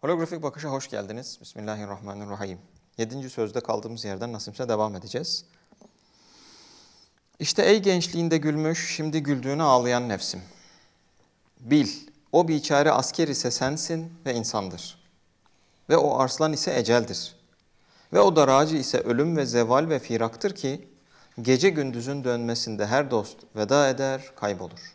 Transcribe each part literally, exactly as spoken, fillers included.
Holografik bakışa hoş geldiniz. Bismillahirrahmanirrahim. Yedinci sözde kaldığımız yerden nasipse devam edeceğiz. İşte ey gençliğinde gülmüş, şimdi güldüğüne ağlayan nefsim. Bil, o biçare asker ise sensin ve insandır. Ve o arslan ise eceldir. Ve o daracı ise ölüm ve zeval ve firaktır ki, gece gündüzün dönmesinde her dost veda eder, kaybolur.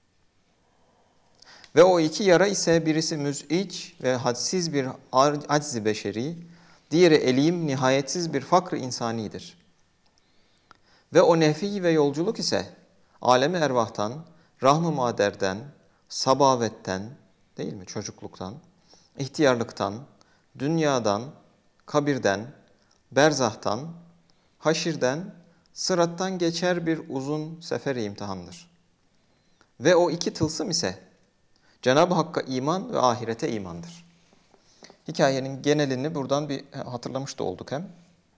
Ve o iki yara ise birisi müz'iç ve hadsiz bir acz-i beşeri, diğeri elim nihayetsiz bir fakr-ı insanidir. Ve o nefi ve yolculuk ise alemi ervahtan, rahm-ı maderden, sabavetten, değil mi çocukluktan, ihtiyarlıktan, dünyadan, kabirden, berzahtan, haşirden, sırattan geçer bir uzun seferi imtihandır. Ve o iki tılsım ise Cenab-ı Hakk'a iman ve ahirete imandır. Hikayenin genelini buradan bir hatırlamış da olduk hem.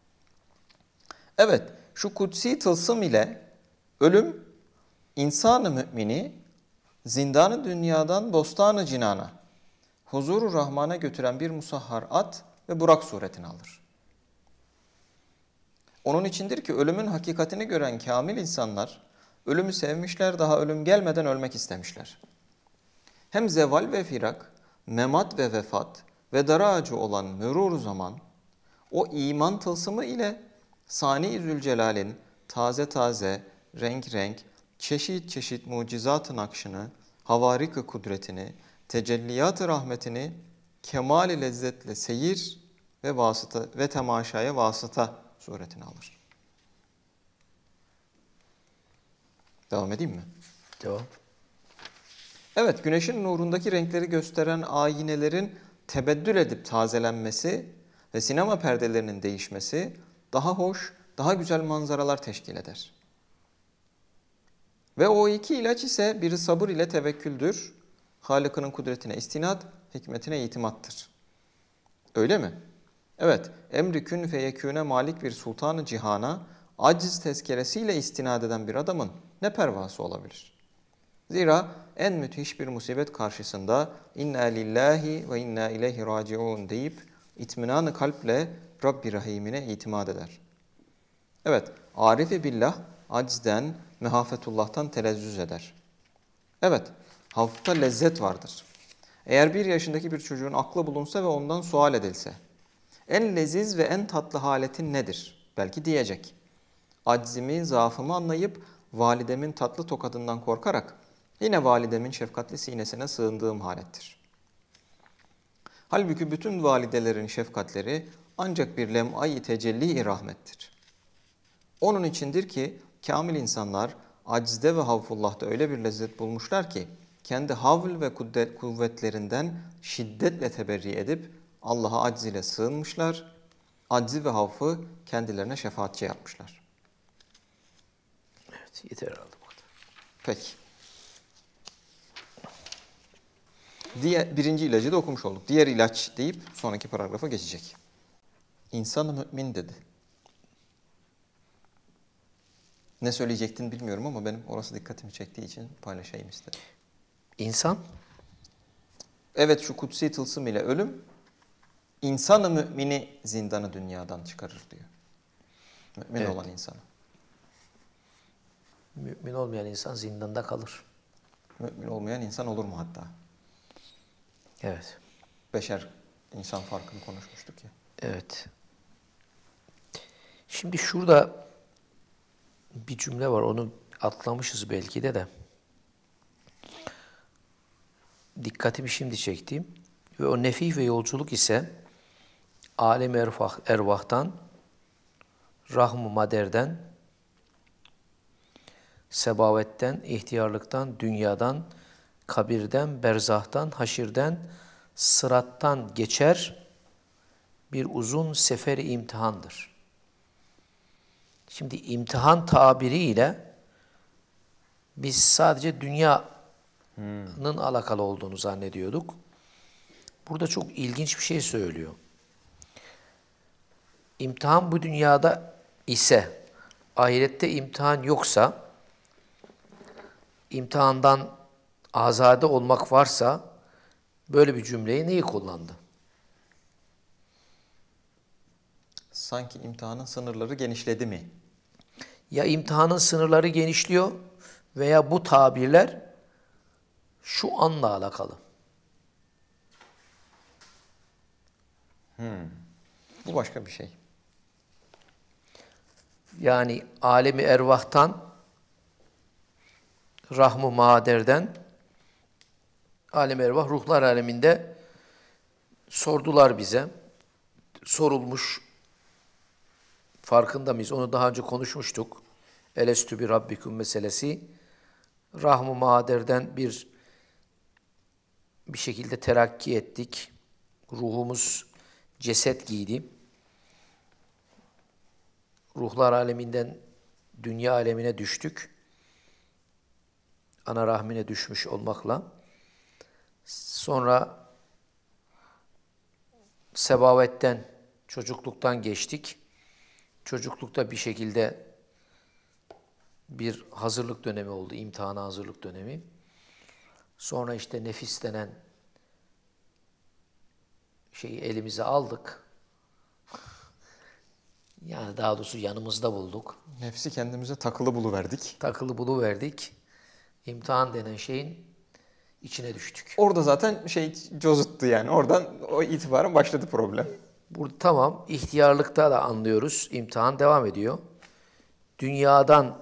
Evet, şu kutsi tılsım ile ölüm, insan-ı mümini zindan-ı dünyadan bostan-ı cinana, huzur-u rahmana götüren bir musahhar at ve burak suretini alır. Onun içindir ki ölümün hakikatini gören kamil insanlar, ölümü sevmişler, daha ölüm gelmeden ölmek istemişler. Hem zeval ve firak, memat ve vefat ve daracı olan mürur zaman, o iman tılsımı ile Sani-i Zülcelal'in taze taze, renk renk, çeşit çeşit mucizat-ı nakşını, havarik-ı kudretini, tecelliyat-ı rahmetini kemal-i lezzetle seyir ve vasıta ve temaşaya vasıta suretini alır. Devam edeyim mi? Devam. Evet, güneşin nurundaki renkleri gösteren ayinelerin tebeddül edip tazelenmesi ve sinema perdelerinin değişmesi daha hoş, daha güzel manzaralar teşkil eder. Ve o iki ilaç ise biri sabır ile tevekküldür, Halık'ın kudretine istinad, hikmetine itimattır. Öyle mi? Evet, emri kün feyekûne malik bir sultan-ı cihana, aciz tezkeresiyle istinad eden bir adamın ne pervası olabilir? Zira en müthiş bir musibet karşısında inna lillahi ve inna ileyhi raciun deyip itminan-ı kalple Rabbi Rahim'ine itimat eder. Evet, arif-i billah acizden, mehafetullah'tan telezzüz eder. Evet, hafifte lezzet vardır. Eğer bir yaşındaki bir çocuğun aklı bulunsa ve ondan sual edilse, en leziz ve en tatlı haletin nedir? Belki diyecek. Aczimi, zaafımı anlayıp validemin tatlı tokadından korkarak yine validemin şefkatli sinesine sığındığım halettir. Halbuki bütün validelerin şefkatleri ancak bir lem'ay-i tecelli-i rahmettir. Onun içindir ki kamil insanlar acizde ve havfullah'ta öyle bir lezzet bulmuşlar ki kendi havl ve kuvvetlerinden şiddetle teberri edip Allah'a acz ile sığınmışlar, aczi ve havfı kendilerine şefaatçi yapmışlar. Evet, yeter herhalde bu kadar. Peki. Diğer, birinci ilacı da okumuş olduk. Diğer ilaç deyip sonraki paragrafa geçecek. İnsan-ı mümin dedi. Ne söyleyecektin bilmiyorum ama benim orası dikkatimi çektiği için paylaşayım istedim. İnsan? Evet, şu kutsi tılsım ile ölüm, insan-ı mümini zindanı dünyadan çıkarır diyor. Mümin Evet. olan insanı. Mümin olmayan insan zindanda kalır. Mümin olmayan insan olur mu hatta? Evet. Beşer insan farkını konuşmuştuk ya. Evet. Şimdi şurada bir cümle var. Onu atlamışız belki de de. Dikkatimi şimdi çektiğim. Ve o nefih ve yolculuk ise alem-i ervah, ervahtan, rahm-ı maderden, sebavetten, ihtiyarlıktan, dünyadan, kabirden, berzahtan, haşirden, sırattan geçer bir uzun seferi imtihandır. Şimdi imtihan tabiriyle biz sadece dünyanın hmm. alakalı olduğunu zannediyorduk. Burada çok ilginç bir şey söylüyor. İmtihan bu dünyada ise, ahirette imtihan yoksa, imtihandan azade olmak varsa, böyle bir cümleyi neyi kullandı? Sanki imtihanın sınırları genişledi mi? Ya imtihanın sınırları genişliyor veya bu tabirler şu anla alakalı. Bu başka bir şey. Yani alemi ervahtan, rahm-ı maderden, alem ervah ruhlar aleminde sordular bize. Sorulmuş, farkında mıyız? Onu daha önce konuşmuştuk. Elestü bi rabbikum meselesi. Rahm-ı maderden bir bir şekilde terakki ettik. Ruhumuz ceset giydi. Ruhlar aleminden dünya alemine düştük. Ana rahmine düşmüş olmakla. Sonra sebavetten, çocukluktan geçtik. Çocuklukta bir şekilde bir hazırlık dönemi oldu, imtihana hazırlık dönemi. Sonra işte nefis denen şeyi elimize aldık. Yani daha doğrusu yanımızda bulduk. Nefsi kendimize takılı buluverdik. Takılı buluverdik. İmtihan denen şeyin içine düştük. Orada zaten şey cozuttu yani. Oradan o itibaren başladı problem. Burada tamam, ihtiyarlıkta da anlıyoruz. İmtihan devam ediyor. Dünyadan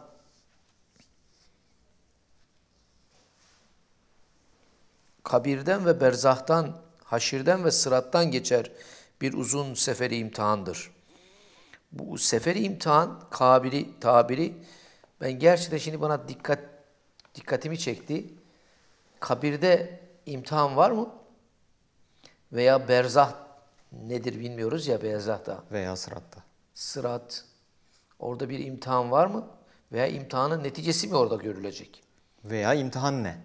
kabirden ve berzahtan, haşirden ve sırattan geçer bir uzun seferi imtihandır. Bu seferi imtihan kabili, tabiri ben gerçekten şimdi bana dikkat dikkatimi çekti. Kabirde imtihan var mı? Veya berzah nedir bilmiyoruz ya berzahta. Veya sıratta. Sırat. Orada bir imtihan var mı? Veya imtihanın neticesi mi orada görülecek? Veya imtihan ne?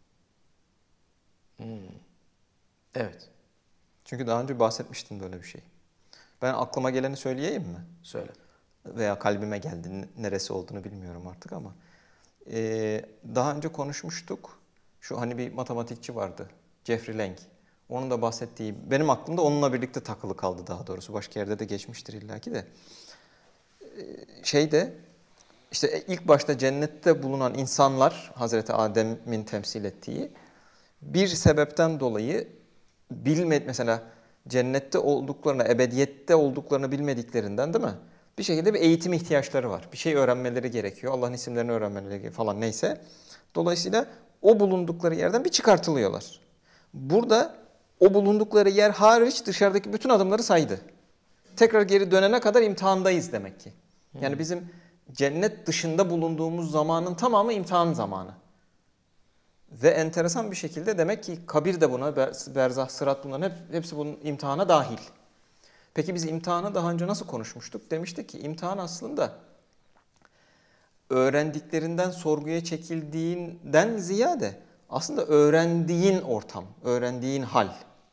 Hmm. Evet. Çünkü daha önce bahsetmiştim böyle bir şey. Ben aklıma geleni söyleyeyim mi? Söyle. Veya kalbime geldi. Neresi olduğunu bilmiyorum artık ama. Ee, daha önce konuşmuştuk. Şu hani bir matematikçi vardı. Jeffrey Lang. Onun da bahsettiği, benim aklımda onunla birlikte takılı kaldı daha doğrusu. Başka yerde de geçmiştir illaki de. Ee, şeyde, işte ilk başta cennette bulunan insanlar, Hazreti Adem'in temsil ettiği, bir sebepten dolayı bilme, mesela cennette olduklarını, ebediyette olduklarını bilmediklerinden değil mi? Bir şekilde bir eğitim ihtiyaçları var. Bir şey öğrenmeleri gerekiyor. Allah'ın isimlerini öğrenmeleri gerekiyor falan neyse. Dolayısıyla o bulundukları yerden bir çıkartılıyorlar. Burada o bulundukları yer hariç dışarıdaki bütün adımları saydı. Tekrar geri dönene kadar imtihandayız demek ki. Yani bizim cennet dışında bulunduğumuz zamanın tamamı imtihan zamanı. Ve enteresan bir şekilde demek ki kabir de buna, berzah, sırat bunların hep, hepsi bunun imtihana dahil. Peki biz imtihanı daha önce nasıl konuşmuştuk? Demiştik ki imtihan aslında öğrendiklerinden sorguya çekildiğinden ziyade aslında öğrendiğin ortam, öğrendiğin hal.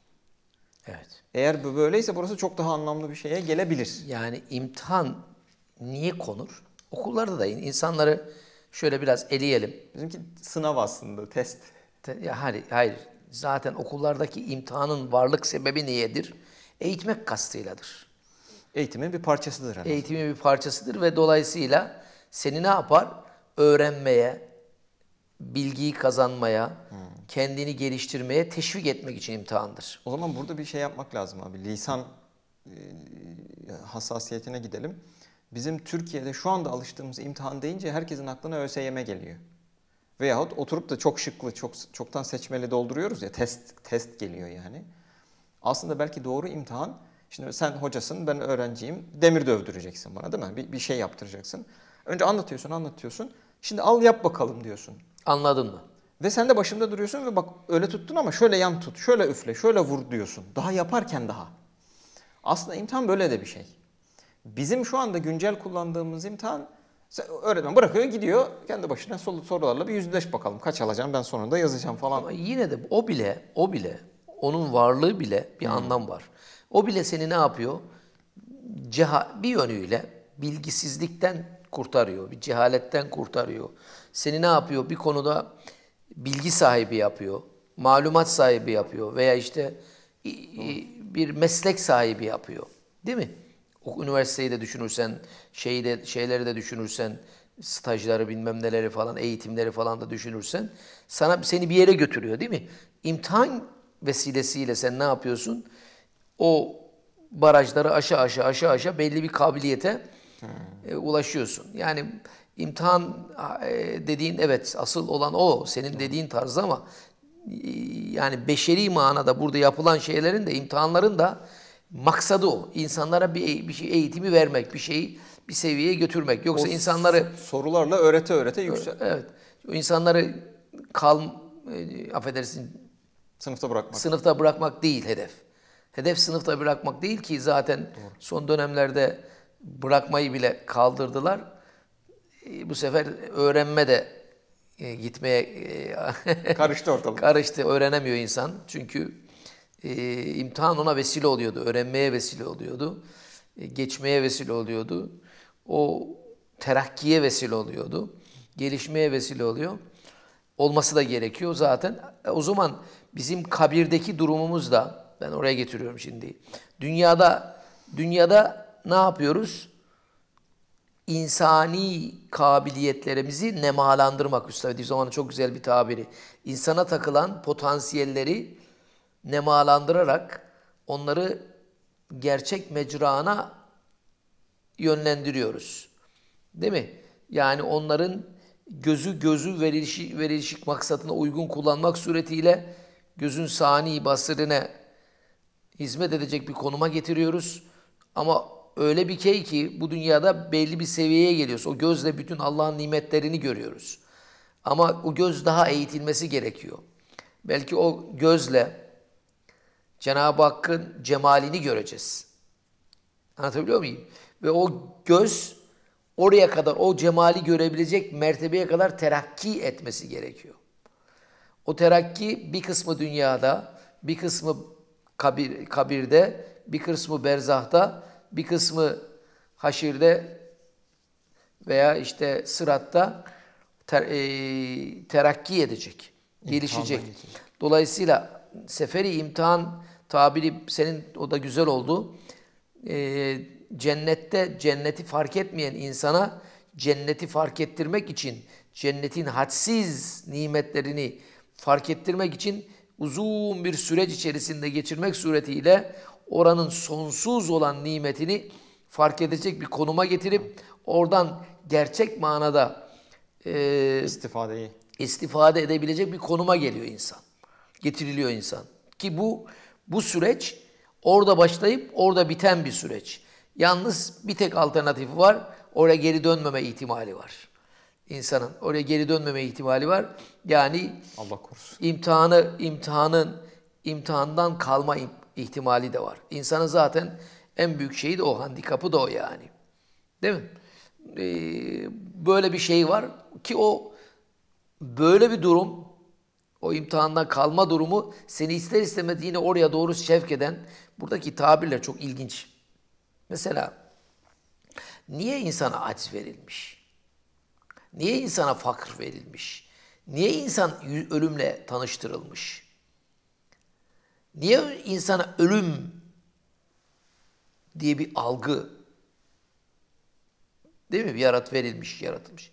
Evet. Eğer bu böyleyse burası çok daha anlamlı bir şeye gelebilir. Yani imtihan niye konur? Okullarda da insanları şöyle biraz eleyelim. Bizimki sınav aslında, test. Ya hayır, hayır. Zaten okullardaki imtihanın varlık sebebi niyedir? Eğitmek kastıyladır. Eğitimin bir parçasıdır. Yani. Eğitimin bir parçasıdır ve dolayısıyla seni ne yapar? Öğrenmeye, bilgiyi kazanmaya, hmm. kendini geliştirmeye teşvik etmek için imtihandır. O zaman burada bir şey yapmak lazım abi. Lisan e, hassasiyetine gidelim. Bizim Türkiye'de şu anda alıştığımız imtihan deyince herkesin aklına ÖSYM geliyor. Veyahut oturup da çok şıklı, çok çoktan seçmeli dolduruyoruz ya, test test geliyor yani. Aslında belki doğru imtihan, şimdi sen hocasın, ben öğrenciyim, demir dövdüreceksin bana değil mi? Bir, bir şey yaptıracaksın. Önce anlatıyorsun, anlatıyorsun. Şimdi al yap bakalım diyorsun. Anladın mı? Ve sen de başında duruyorsun ve bak öyle tuttun ama şöyle yan tut, şöyle üfle, şöyle vur diyorsun. Daha yaparken daha. Aslında imtihan böyle de bir şey. Bizim şu anda güncel kullandığımız imtihan, öğretmen bırakıyor gidiyor kendi başına sorularla bir yüzleş bakalım kaç alacağım ben sonunda yazacağım falan. Ama yine de o bile o bile onun varlığı bile bir hmm. anlam var. O bile seni ne yapıyor? Ceha bir yönüyle bilgisizlikten kurtarıyor, bir cehaletten kurtarıyor. Seni ne yapıyor? Bir konuda bilgi sahibi yapıyor, malumat sahibi yapıyor veya işte bir meslek sahibi yapıyor. Değil mi? O üniversiteyi de düşünürsen, şeyi de, şeyleri de düşünürsen, stajları bilmem neleri falan, eğitimleri falan da düşünürsen sana seni bir yere götürüyor değil mi? İmtihan vesilesiyle sen ne yapıyorsun? O barajları aşağı aşağı aşağı aşağı belli bir kabiliyete e, ulaşıyorsun. Yani imtihan e, dediğin evet asıl olan o senin dediğin tarz ama e, yani beşeri manada burada yapılan şeylerin de imtihanların da maksadı o. İnsanlara bir, bir şey eğitimi vermek, bir şeyi bir seviyeye götürmek. Yoksa O insanları sorularla öğrete öğrete yüksel evet o insanları kal e, affedersin sınıfta bırakmak. sınıfta bırakmak değil hedef. Hedef sınıfta bırakmak değil ki zaten Doğru. son dönemlerde bırakmayı bile kaldırdılar. E, bu sefer öğrenme de e, gitmeye e, Karıştı ortalık. karıştı. Öğrenemiyor insan. Çünkü e, imtihan ona vesile oluyordu. Öğrenmeye vesile oluyordu. E, geçmeye vesile oluyordu. O terakkiye vesile oluyordu. Gelişmeye vesile oluyor. Olması da gerekiyor zaten. E, o zaman bizim kabirdeki durumumuz da ben oraya getiriyorum şimdi. Dünyada dünyada ne yapıyoruz? İnsani kabiliyetlerimizi nemalandırmak. Üstelik zamanı çok güzel bir tabiri. İnsana takılan potansiyelleri nemalandırarak onları gerçek mecrana yönlendiriyoruz. Değil mi? Yani onların gözü gözü verilişik, verilişik maksatına uygun kullanmak suretiyle gözün sani basirine hizmet edecek bir konuma getiriyoruz. Ama öyle bir şey ki bu dünyada belli bir seviyeye geliyoruz. O gözle bütün Allah'ın nimetlerini görüyoruz. Ama o göz daha eğitilmesi gerekiyor. Belki o gözle Cenab-ı Hakk'ın cemalini göreceğiz. Anlatabiliyor muyum? Ve o göz oraya kadar, o cemali görebilecek mertebeye kadar terakki etmesi gerekiyor. O terakki bir kısmı dünyada, bir kısmı kabir, kabirde, bir kısmı berzahta, bir kısmı haşirde veya işte sıratta ter, e, terakki edecek, gelişecek. Dolayısıyla seferi imtihan tabiri senin o da güzel oldu. Ee, cennette cenneti fark etmeyen insana cenneti fark ettirmek için, cennetin hadsiz nimetlerini fark ettirmek için uzun bir süreç içerisinde geçirmek suretiyle oranın sonsuz olan nimetini fark edecek bir konuma getirip oradan gerçek manada e, İstifadeyi. istifade edebilecek bir konuma geliyor insan. Getiriliyor insan. Ki bu bu süreç orada başlayıp orada biten bir süreç. Yalnız bir tek alternatifi var. Oraya geri dönmeme ihtimali var. İnsanın oraya geri dönmeme ihtimali var. Yani Allah korusun. imtihanı, imtihanın imtihandan kalma ihtimali de var. İnsanın zaten en büyük şeyi de o, handikapı da o yani. Değil mi? Ee, böyle bir şey var ki o böyle bir durum, o imtihandan kalma durumu seni ister istemez yine oraya doğru sevk eden buradaki tabirler çok ilginç. Mesela niye insana aciz verilmiş? Niye insana fakir verilmiş? Niye insan ölümle tanıştırılmış? Niye insana ölüm diye bir algı değil mi? Bir yarat verilmiş, yaratılmış.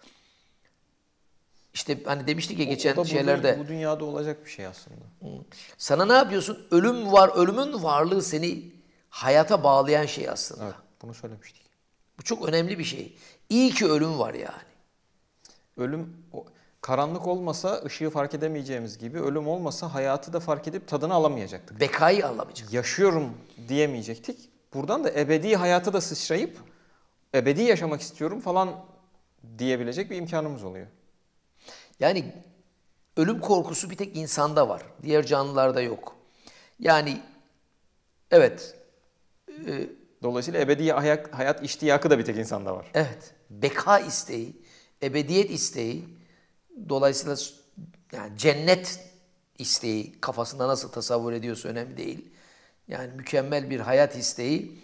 İşte hani demiştik ya geçen o, o da şeylerde. Bu, bu dünyada olacak bir şey aslında. Sana ne yapıyorsun? Ölüm var, ölümün varlığı seni hayata bağlayan şey aslında. Evet, bunu söylemiştik. Bu çok önemli bir şey. İyi ki ölüm var yani. Ölüm, o, karanlık olmasa ışığı fark edemeyeceğimiz gibi ölüm olmasa hayatı da fark edip tadını alamayacaktık. Bekayı alamayacak. Yaşıyorum diyemeyecektik. Buradan da ebedi hayatı da sıçrayıp ebedi yaşamak istiyorum falan diyebilecek bir imkanımız oluyor. Yani ölüm korkusu bir tek insanda var. Diğer canlılarda yok. Yani evet. E, Dolayısıyla ebedi hayat, hayat iştiyakı da bir tek insanda var. evet. Beka isteği, ebediyet isteği, dolayısıyla yani cennet isteği kafasında nasıl tasavvur ediyorsa önemli değil. Yani mükemmel bir hayat isteği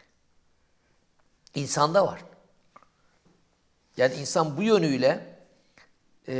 insanda var. Yani insan bu yönüyle e,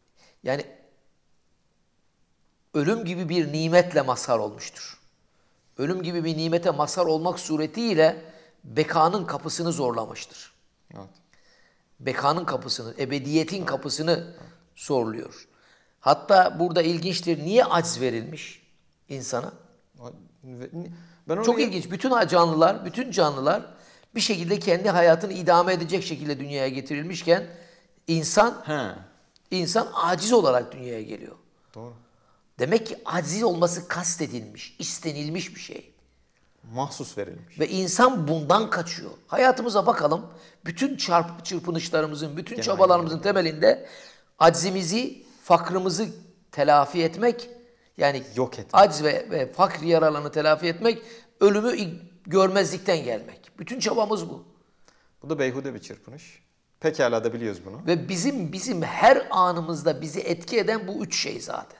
yani ölüm gibi bir nimetle mazhar olmuştur. ölüm gibi bir nimete mazhar olmak suretiyle bekanın kapısını zorlamıştır. Evet. Bekanın kapısını, ebediyetin kapısını zorluyor. Hatta burada ilginçtir. Niye aciz verilmiş insana? Ben Çok oraya... ilginç. Bütün canlılar, bütün canlılar bir şekilde kendi hayatını idame edecek şekilde dünyaya getirilmişken insan He. insan aciz olarak dünyaya geliyor. Doğru. Demek ki aciz olması kastedilmiş, istenilmiş bir şey. Mahsus verilmiş. Ve insan bundan kaçıyor. Hayatımıza bakalım. Bütün çarp, çırpınışlarımızın, bütün Genel çabalarımızın temelinde aczimizi, fakrımızı telafi etmek, yani Yok etmek. acz ve, ve fakr yaralarını telafi etmek, ölümü görmezlikten gelmek. Bütün çabamız bu. Bu da beyhude bir çırpınış. Pekala da biliyoruz bunu. Ve bizim bizim her anımızda bizi etki eden bu üç şey zaten.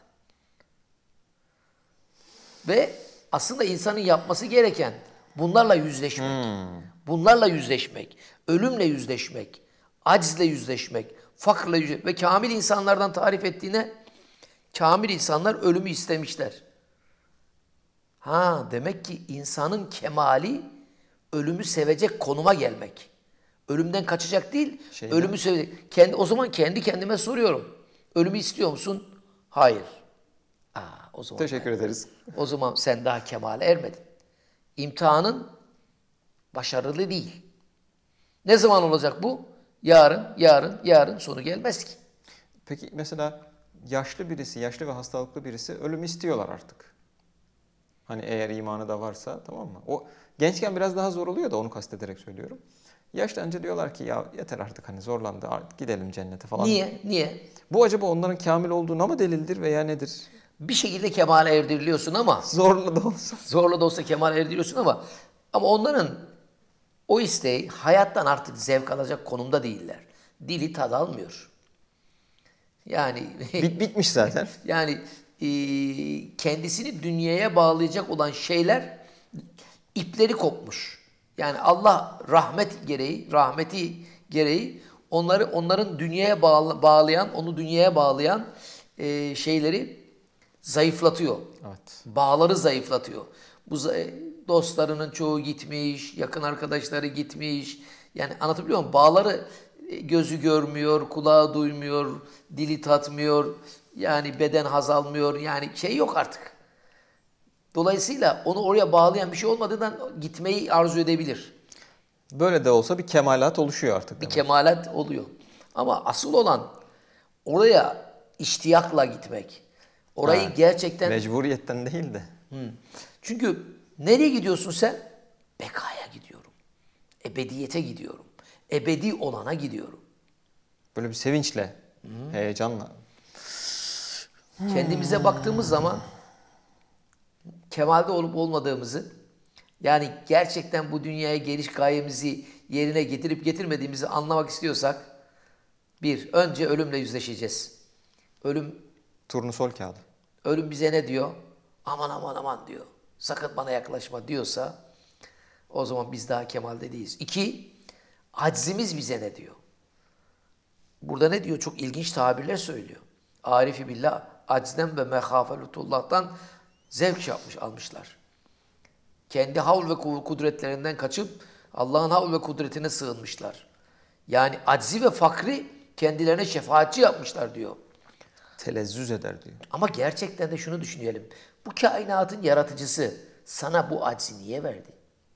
Ve aslında insanın yapması gereken bunlarla yüzleşmek. Hmm. Bunlarla yüzleşmek, ölümle yüzleşmek, aczle yüzleşmek, fakrla yüzleşmek ve kamil insanlardan tarif ettiğine kamil insanlar ölümü istemişler. Ha, demek ki insanın kemali ölümü sevecek konuma gelmek. Ölümden kaçacak değil, Şeyden... ölümü sevecek. Kendi, o zaman kendi kendime soruyorum. Ölümü istiyor musun? Hayır. Aa, o zaman Teşekkür ben, ederiz. O zaman sen daha kemale ermedin. İmtihanın başarılı değil. Ne zaman olacak bu? Yarın, yarın, yarın sonu gelmez ki. Peki mesela yaşlı birisi, yaşlı ve hastalıklı birisi ölüm istiyorlar artık. Hani eğer imanı da varsa, tamam mı? O gençken biraz daha zor oluyor da onu kastederek söylüyorum. Yaşlanınca diyorlar ki ya yeter artık hani zorlandı artık gidelim cennete falan. Niye? Niye? Bu acaba onların kamil olduğuna mı delildir veya nedir? Bir şekilde kemale erdiriliyorsun ama Zorla da olsa. zorla da olsa kemale erdiriliyorsun ama ama onların o isteği hayattan artık zevk alacak konumda değiller. Dili tad almıyor. Yani Bit, bitmiş zaten. yani e, kendisini dünyaya bağlayacak olan şeyler ipleri kopmuş. Yani Allah rahmet gereği, rahmeti gereği onları onların dünyaya bağla, bağlayan, onu dünyaya bağlayan e, şeyleri zayıflatıyor. Evet. Bağları zayıflatıyor. Bu dostlarının çoğu gitmiş, yakın arkadaşları gitmiş. Yani anlatabiliyor muyum? Bağları gözü görmüyor, kulağı duymuyor, dili tatmıyor. Yani beden haz almıyor. Yani şey yok artık. Dolayısıyla onu oraya bağlayan bir şey olmadığından gitmeyi arzu edebilir. Böyle de olsa bir kemalat oluşuyor artık. Bir demek. kemalat oluyor. Ama asıl olan oraya iştiyakla gitmek. Orayı Ha, gerçekten... Mecburiyetten değil de. Hı. Çünkü nereye gidiyorsun sen? Bekaya gidiyorum. Ebediyete gidiyorum. Ebedi olana gidiyorum. Böyle bir sevinçle, heyecanla. Kendimize baktığımız zaman kemalde olup olmadığımızı, yani gerçekten bu dünyaya geliş gayemizi yerine getirip getirmediğimizi anlamak istiyorsak, bir, önce ölümle yüzleşeceğiz. Ölüm, Turnusol kağıdı. ölüm bize ne diyor? Aman aman aman diyor. Sakın bana yaklaşma diyorsa, o zaman biz daha kemalde değiliz. İki, aczimiz bize ne diyor? Burada ne diyor? Çok ilginç tabirler söylüyor. Arifi billah, aczden ve mehafetullah'tan zevk yapmış, almışlar. Kendi havl ve kudretlerinden kaçıp Allah'ın havl ve kudretine sığınmışlar. Yani aczi ve fakri kendilerine şefaatçi yapmışlar diyor. Telezzüz eder diyor. Ama gerçekten de şunu düşünelim. Bu kainatın yaratıcısı sana bu aczi niye verdi?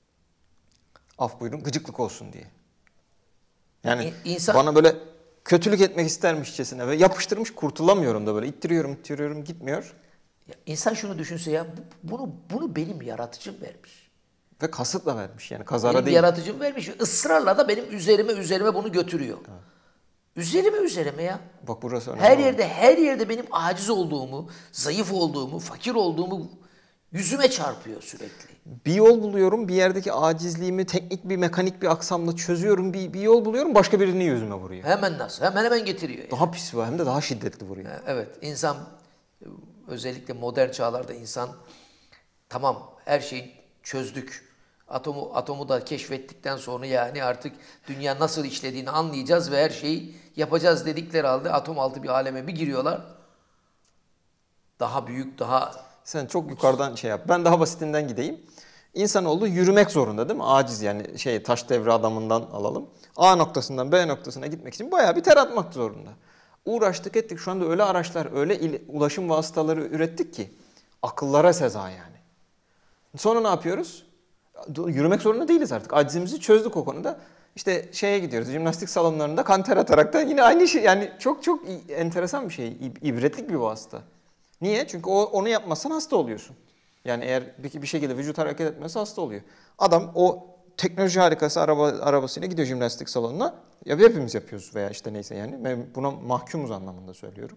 Af buyurun gıcıklık olsun diye. Yani İ- insan- bana böyle kötülük etmek istermişçesine ve yapıştırmış kurtulamıyorum da böyle ittiriyorum ittiriyorum gitmiyor. Ya insan şunu düşünse ya bu- bunu bunu benim yaratıcım vermiş. Ve kasıtla vermiş yani kazara Benim değil. yaratıcım vermiş. Israrla da benim üzerime üzerime bunu götürüyor. Üzerime üzerime ya. Bak burası önemli. Her oldu. yerde her yerde benim aciz olduğumu, zayıf olduğumu, fakir olduğumu yüzüme çarpıyor sürekli. Bir yol buluyorum bir yerdeki acizliğimi teknik bir mekanik bir aksamla çözüyorum bir, bir yol buluyorum başka birinin yüzüme vuruyor. Hemen nasıl? Hemen hemen getiriyor. Yani. Daha pis var hem de daha şiddetli vuruyor. Evet, insan özellikle modern çağlarda insan tamam her şeyi çözdük. Atomu atomu da keşfettikten sonra yani artık dünya nasıl işlediğini anlayacağız ve her şeyi yapacağız dedikleri halde atom altı bir aleme bir giriyorlar. Daha büyük, daha sen çok yukarıdan şey yap. Ben daha basitinden gideyim. İnsanoğlu yürümek zorunda değil mi? Aciz yani şey taş devri adamından alalım. A noktasından B noktasına gitmek için bayağı bir ter atmak zorunda. Uğraştık ettik. Şu anda öyle araçlar, öyle il, ulaşım vasıtaları ürettik ki akıllara seza yani. Sonra ne yapıyoruz? Yürümek zorunda değiliz artık. Acizimizi çözdük o konuda. İşte şeye gidiyoruz. Jimnastik salonlarında kanter atarak da yine aynı şey. Yani çok çok enteresan bir şey. İbretlik bir vasıta. Niye? Çünkü o, onu yapmazsan hasta oluyorsun. Yani eğer bir, bir şekilde vücut hareket etmezse hasta oluyor. Adam o teknoloji harikası araba, arabasıyla gidiyor jimnastik salonuna. Ya hepimiz yapıyoruz veya işte neyse yani. Ben buna mahkumuz anlamında söylüyorum.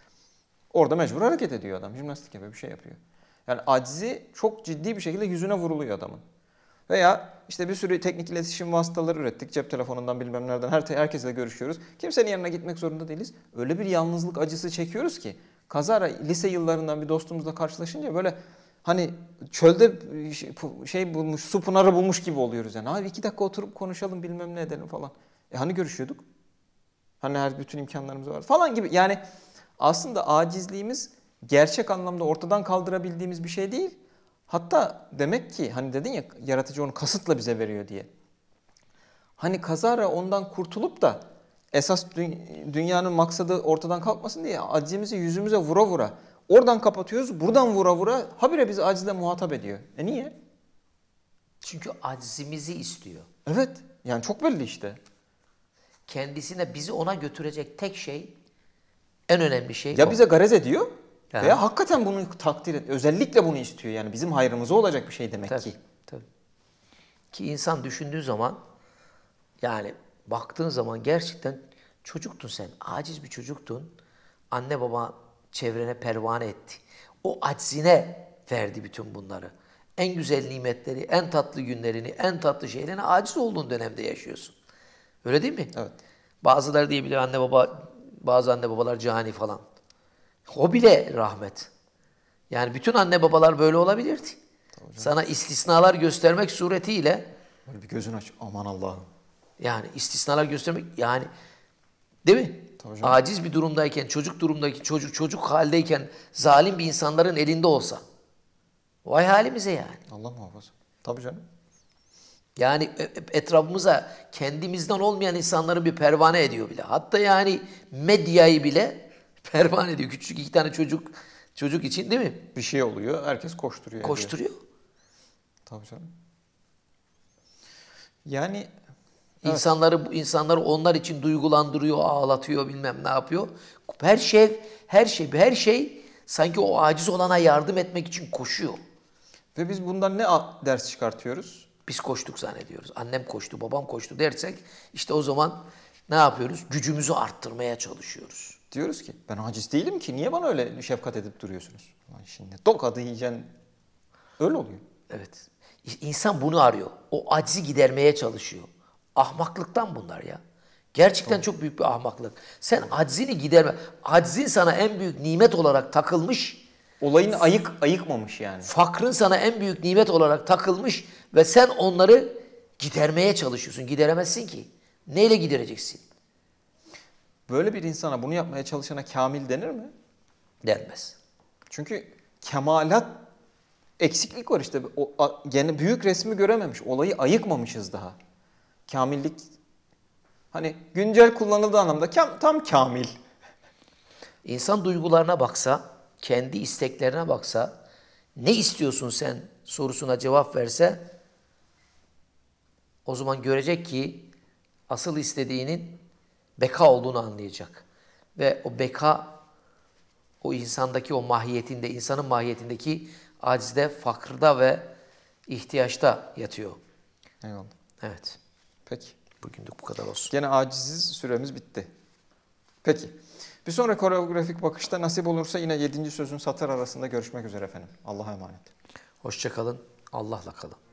Orada mecbur hareket ediyor adam. Jimnastik yapıyor, bir şey yapıyor. Yani acizi çok ciddi bir şekilde yüzüne vuruluyor adamın. Veya işte bir sürü teknik iletişim vasıtaları ürettik. Cep telefonundan bilmem nereden her herkesle görüşüyoruz. Kimsenin yanına gitmek zorunda değiliz. Öyle bir yalnızlık acısı çekiyoruz ki. Kazara lise yıllarından bir dostumuzla karşılaşınca böyle hani çölde şey bulmuş, su pınarı bulmuş gibi oluyoruz yani. Abi iki dakika oturup konuşalım bilmem ne edelim falan. E hani görüşüyorduk? Hani her bütün imkanlarımız var falan gibi. Yani aslında acizliğimiz gerçek anlamda ortadan kaldırabildiğimiz bir şey değil. Hatta demek ki hani dedin ya yaratıcı onu kasıtla bize veriyor diye. Hani kazara ondan kurtulup da esas dünyanın maksadı ortadan kalkmasın diye acizimizi yüzümüze vura vura oradan kapatıyoruz. Buradan vura vura habire bizi acizle muhatap ediyor. E niye? Çünkü acizimizi istiyor. Evet. Yani çok belli işte. Kendisine bizi ona götürecek tek şey, en önemli şey ya o. bize garez ediyor Ha. veya hakikaten bunu takdir ediyor. Özellikle bunu istiyor. Yani bizim hayrımıza olacak bir şey demek Tabii, ki. tabii. Ki insan düşündüğü zaman yani baktığın zaman gerçekten çocuktun sen. Aciz bir çocuktun. Anne baba çevrene pervane etti. O aczine verdi bütün bunları. En güzel nimetleri, en tatlı günlerini, en tatlı şeylerini aciz olduğun dönemde yaşıyorsun. Öyle değil mi? Evet. Bazıları diyebilir anne baba, bazı anne babalar cani falan. O bile rahmet. Yani bütün anne babalar böyle olabilirdi. Sana istisnalar göstermek suretiyle Böyle bir gözün aç. Aman Allah'ım. yani istisnalar göstermek yani değil mi? Aciz bir durumdayken, çocuk durumdaki çocuk çocuk haldeyken zalim bir insanların elinde olsa. Vay halimize yani. Allah muhafaza. Tabii canım. Yani etrafımıza kendimizden olmayan insanları bir pervane ediyor bile. Hatta yani medyayı bile pervane ediyor. Küçük iki tane çocuk çocuk için değil mi? Bir şey oluyor. Herkes koşturuyor. Koşturuyor. Ediyor. Tabii canım. Yani evet. İnsanları insanları onlar için duygulandırıyor, ağlatıyor, bilmem ne yapıyor. Her şey, her şey, her şey sanki o aciz olana yardım etmek için koşuyor. Ve biz bundan ne ders çıkartıyoruz? Biz koştuk zannediyoruz. Annem koştu, babam koştu dersek işte o zaman ne yapıyoruz? Gücümüzü arttırmaya çalışıyoruz. Diyoruz ki ben aciz değilim ki. Niye bana öyle şefkat edip duruyorsunuz? Lan şimdi tokadı yiyeceksin. Öyle oluyor. Evet. İnsan bunu arıyor. O acizi gidermeye çalışıyor. Ahmaklıktan bunlar ya. Gerçekten Doğru. çok büyük bir ahmaklık. Sen aczini giderme. Aczin sana en büyük nimet olarak takılmış. Olayın ayık ayıkmamış yani. Fakrın sana en büyük nimet olarak takılmış ve sen onları gidermeye çalışıyorsun. Gideremezsin ki. Neyle gidereceksin? Böyle bir insana, bunu yapmaya çalışana kamil denir mi? Denmez. Çünkü kemalat eksiklik var işte. O, a, yani büyük resmi görememiş. Olayı ayıkmamışız daha. Kamillik hani güncel kullanıldığı anlamda kam, tam kamil. İnsan duygularına baksa, kendi isteklerine baksa, ne istiyorsun sen sorusuna cevap verse, o zaman görecek ki asıl istediğinin beka olduğunu anlayacak. Ve o beka, o insandaki o mahiyetinde, insanın mahiyetindeki acizde, fakrda ve ihtiyaçta yatıyor. Eyvallah. Evet. Peki. Bugünlük bu kadar olsun. Gene aciziz, süremiz bitti. Peki. Bir sonraki koreografik bakışta nasip olursa yine yedinci sözün satır arasında görüşmek üzere efendim. Allah'a emanet. Hoşça kalın. Allah'la kalın.